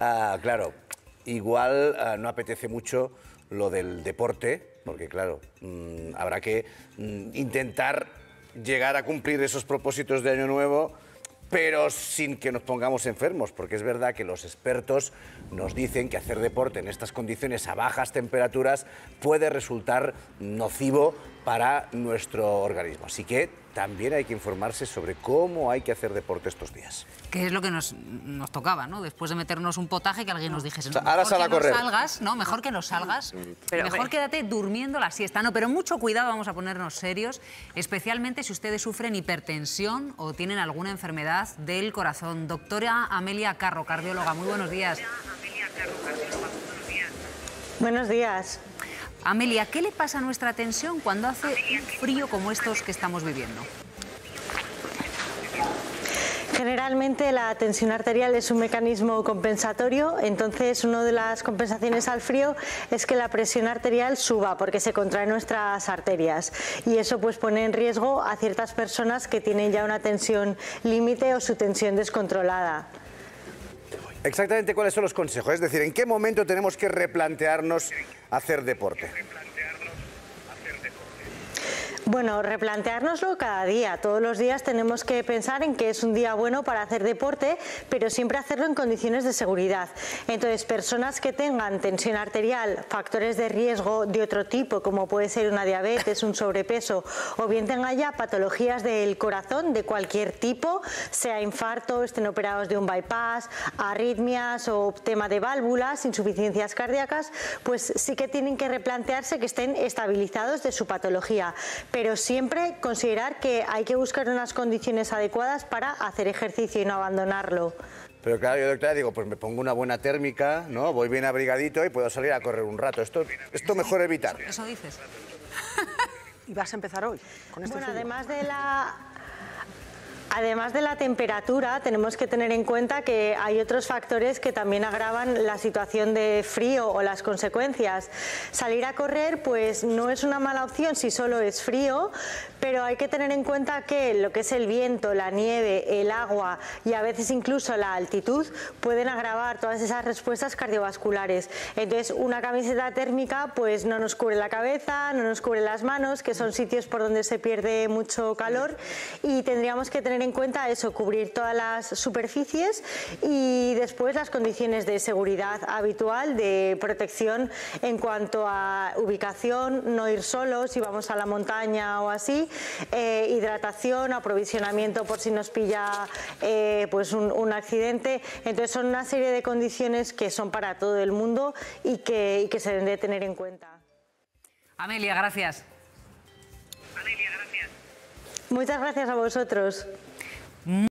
Claro, igual no apetece mucho lo del deporte, porque claro, habrá que intentar llegar a cumplir esos propósitos de Año Nuevo, pero sin que nos pongamos enfermos, porque es verdad que los expertos nos dicen que hacer deporte en estas condiciones a bajas temperaturas puede resultar nocivo para nuestro organismo. Así que también hay que informarse sobre cómo hay que hacer deporte estos días. Que es lo que nos tocaba, ¿no? Después de meternos un potaje, que alguien nos dijese, no, ahora sal a correr. Mejor que no salgas, mejor quédate durmiendo la siesta. No, pero mucho cuidado, vamos a ponernos serios, especialmente si ustedes sufren hipertensión o tienen alguna enfermedad del corazón. Doctora Amelia Carro, cardióloga, muy buenos días. Buenos días. Amelia, ¿qué le pasa a nuestra tensión cuando hace un frío como estos que estamos viviendo? Generalmente la tensión arterial es un mecanismo compensatorio, entonces una de las compensaciones al frío es que la presión arterial suba porque se contraen nuestras arterias y eso pues pone en riesgo a ciertas personas que tienen ya una tensión límite o su tensión descontrolada. Exactamente, ¿cuáles son los consejos? Es decir, ¿en qué momento tenemos que replantearnos hacer deporte? Bueno, replanteárnoslo cada día. Todos los días tenemos que pensar en que es un día bueno para hacer deporte, pero siempre hacerlo en condiciones de seguridad. Entonces, personas que tengan tensión arterial, factores de riesgo de otro tipo, como puede ser una diabetes, un sobrepeso, o bien tengan ya patologías del corazón de cualquier tipo, sea infarto, estén operados de un bypass, arritmias o tema de válvulas, insuficiencias cardíacas, pues sí que tienen que replantearse que estén estabilizados de su patología. Pero siempre considerar que hay que buscar unas condiciones adecuadas para hacer ejercicio y no abandonarlo. Pero claro, yo, doctora, digo, pues me pongo una buena térmica, ¿no? Voy bien abrigadito y puedo salir a correr un rato. Esto mejor evitar. Eso dices. ¿Y vas a empezar hoy con este frío? Además de la temperatura, tenemos que tener en cuenta que hay otros factores que también agravan la situación de frío o las consecuencias. Salir a correr pues no es una mala opción si solo es frío, pero hay que tener en cuenta que lo que es el viento, la nieve, el agua y a veces incluso la altitud pueden agravar todas esas respuestas cardiovasculares. Entonces una camiseta térmica pues no nos cubre la cabeza, no nos cubre las manos, que son sitios por donde se pierde mucho calor, y tendríamos que tener en cuenta eso, cubrir todas las superficies y después las condiciones de seguridad habitual, de protección en cuanto a ubicación, no ir solos si vamos a la montaña o así, hidratación, aprovisionamiento por si nos pilla pues un accidente. Entonces son una serie de condiciones que son para todo el mundo y que se deben de tener en cuenta. Amelia, gracias. Muchas gracias a vosotros.